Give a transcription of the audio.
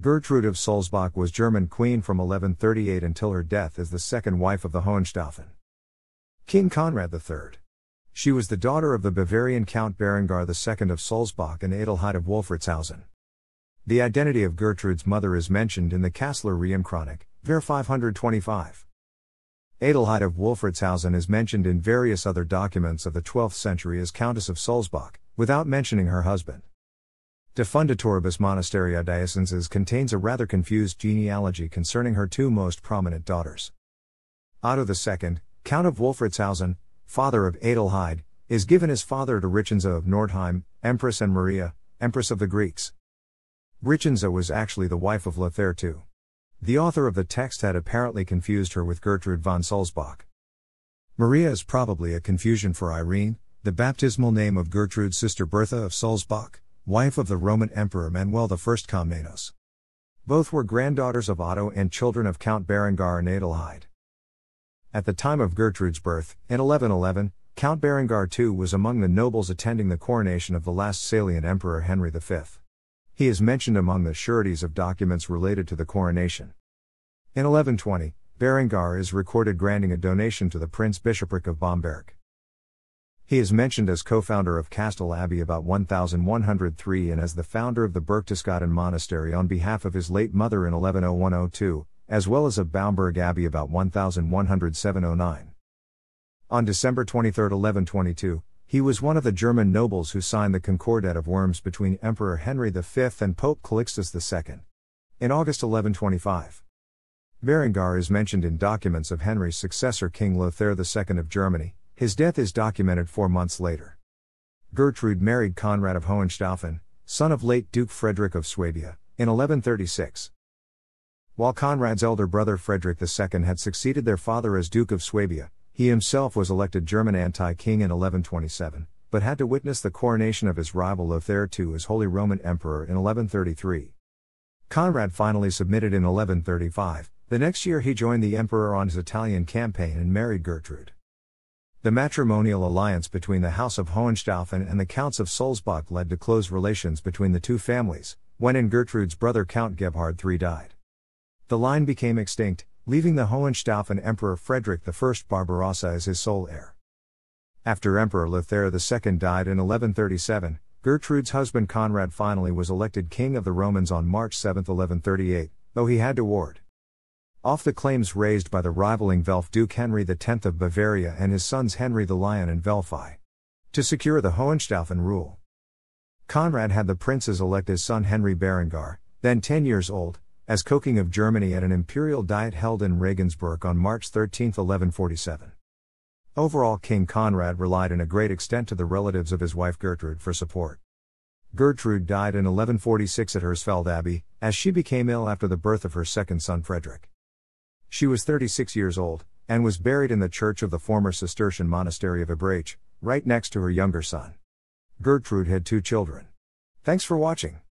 Gertrude of Sulzbach was German queen from 1138 until her death as the second wife of the Hohenstaufen King Conrad III. She was the daughter of the Bavarian Count Berengar II of Sulzbach and Adelheid of Wolfratshausen. The identity of Gertrude's mother is mentioned in the Kastler Reimchronik, ver 525. Adelheid of Wolfratshausen is mentioned in various other documents of the 12th century as Countess of Sulzbach, without mentioning her husband. De Fundatoribus Monasterii Diessenses contains a rather confused genealogy concerning her two most prominent daughters. Otto II, Count of Wolfratshausen, father of Adelheid, is given as father to Richenza of Northeim, Empress, and Maria, Empress of the Greeks. Richenza was actually the wife of Lothair II. The author of the text had apparently confused her with Gertrud von Sulzbach. Maria is probably a confusion for Irene, the baptismal name of Gertrude's sister Bertha of Sulzbach, wife of the Roman Emperor Manuel I Komnenos. Both were granddaughters of Otto and children of Count Berengar and Adelheid. At the time of Gertrude's birth, in 1111, Count Berengar II was among the nobles attending the coronation of the last Salian Emperor Henry V. He is mentioned among the sureties of documents related to the coronation. In 1120, Berengar is recorded granting a donation to the Prince-Bishopric of Bamberg. He is mentioned as co-founder of Castell Abbey about 1103 and as the founder of the Berchtesgaden Monastery on behalf of his late mother in 1101-02, as well as of Bamberg Abbey about 1107-09. On December 23, 1122, he was one of the German nobles who signed the Concordat of Worms between Emperor Henry V and Pope Calixtus II. In August 1125. Berengar is mentioned in documents of Henry's successor King Lothair II of Germany. His death is documented 4 months later. Gertrude married Conrad of Hohenstaufen, son of late Duke Frederick of Swabia, in 1136. While Conrad's elder brother Frederick II had succeeded their father as Duke of Swabia, he himself was elected German anti-king in 1127, but had to witness the coronation of his rival Lothair II as Holy Roman Emperor in 1133. Conrad finally submitted in 1135. The next year he joined the emperor on his Italian campaign and married Gertrude. The matrimonial alliance between the House of Hohenstaufen and the Counts of Sulzbach led to close relations between the two families, when in Gertrude's brother Count Gebhard III died. The line became extinct, leaving the Hohenstaufen Emperor Frederick I Barbarossa as his sole heir. After Emperor Lothair II died in 1137, Gertrude's husband Conrad finally was elected King of the Romans on March 7, 1138, though he had to ward off the claims raised by the rivaling Welf Duke Henry X of Bavaria and his sons Henry the Lion and Welfi to secure the Hohenstaufen rule. Conrad had the princes elect his son Henry Berengar, then 10 years old, as co-king of Germany at an imperial diet held in Regensburg on March 13, 1147. Overall, King Conrad relied in a great extent to the relatives of his wife Gertrude for support. Gertrude died in 1146 at Hersfeld Abbey, as she became ill after the birth of her second son Frederick. She was 36 years old, and was buried in the church of the former Cistercian monastery of Ebrach, right next to her younger son. Gertrude had 2 children. Thanks for watching.